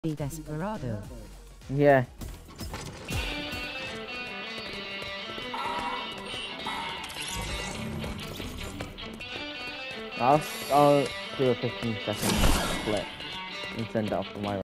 Desperado. Yeah. I'll do a 15-second clip and send it off to my